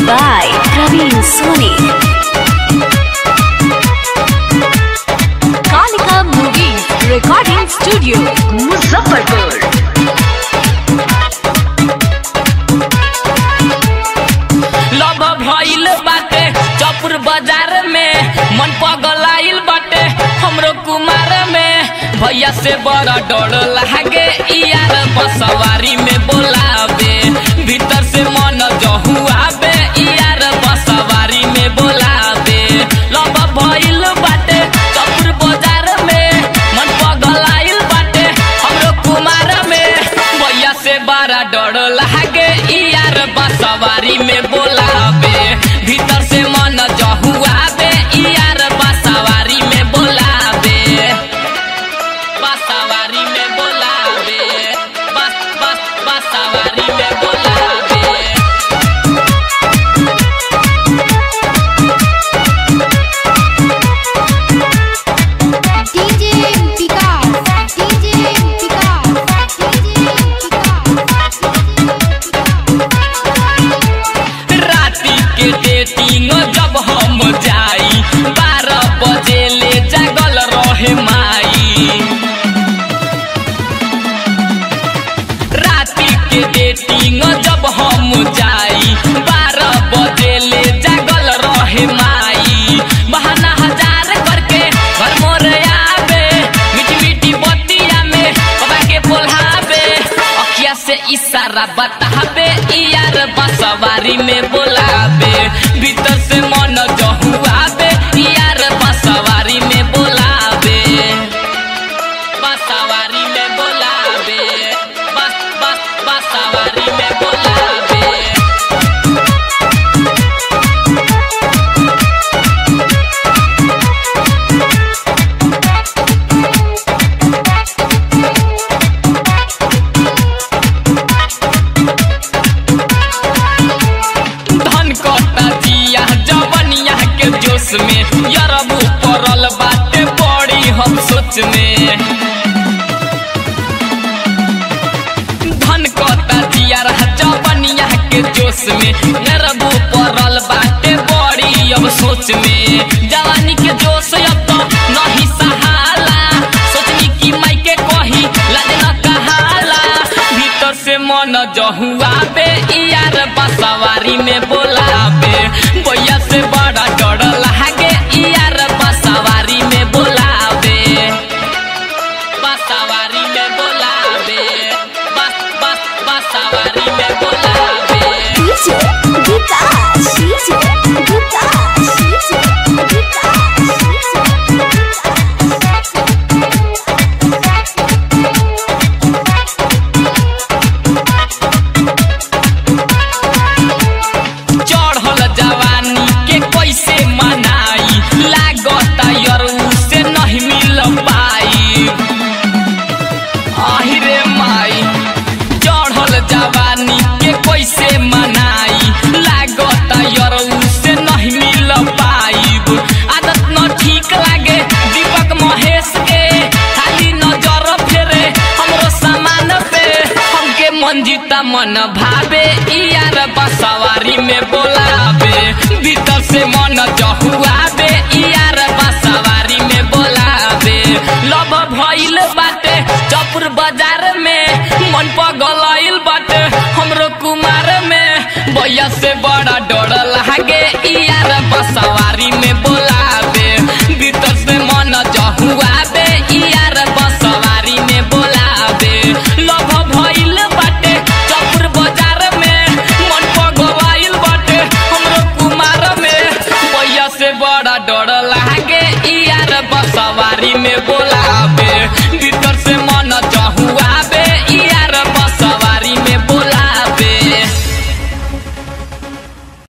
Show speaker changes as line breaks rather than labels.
by Praveen Soni. Kalika Movies Recording Studio, Muzaffarpur.
Love भइल बाटे चपुर बाजार में, मन पगलाइल बाटे हमरो कुमार में। भैया से बड़ा डर लागे यार बसवारी में बोलावे, भीतर से मन जहुआवे यार बसवारी में बोलावे। लव भइल बाटे चपुर बाजार में, मन पगलाइल बाटे हमरो कुमार में। भैया से बड़ा डर लागे यार बसवारी में बोलावे, भीतर से मन जहुआवे यार बसवारी में बोलावे। बसवारी में बोलावे, बसवारी में बोलावे।
DJ Vikas, DJ Vikas, DJ
राती के डेटिंग जब हम जाई, 12 बजे ले जागल रहे माई। राती के डेटिंग जब हम जाई, 12 बजे ले जागल रहे माई। बहाना हजार करके घर मोर आवे, मीठी मीठी बतिया में बाबा के बोलावे। अखिया से इशारा बतावे यार बसवारी में बोलावे, भीतर से मन जहुआवे यार बसवारी में बोलावे। बसवारी में बोलावे, बसवारी में बोलावे। धन कटा दिया जवनिया के जोश में, यरबू पड़ल बाटे बड़ी हम सोच में। धन कटा दिया जवनिया के जोश में, यरबू पड़ल बाटे बड़ी अब सोच में। जवानी के जोश अब तो नहीं सहाला, सोचनी की माई के कही लाज न कहाला। भीतर से मन जहुआवे यार बसवारी में बोलावे, भैया से बड़ा डर लागे यार बसवारी में बोलावे। बसवारी में बोलावे, बसवारी में बोलावे।
DJ Vikas, DJ Vikas, DJ Vikas.
चढ़ल जवानी के कैसे मनाई, लागता यरू से नहीं मिल पाई। आहिरे माई चढ़ल जवानी के कैसे मनाई, लागता यरू से नहीं मिल पाई। आदत न ठीक लागे दीपक महेश के, खाली नजर फेरे हमरो सामान पे। हमके मंजिता मन भावे यार बसवारी में बोलावे, भीतर से मन जहुआवे यार बसवारी में बोलावे। लव भइल बाटे चपुर बाजार में, मन पगलाइल बाटे हमरो कुमार में। भैया से बड़ा डर लागे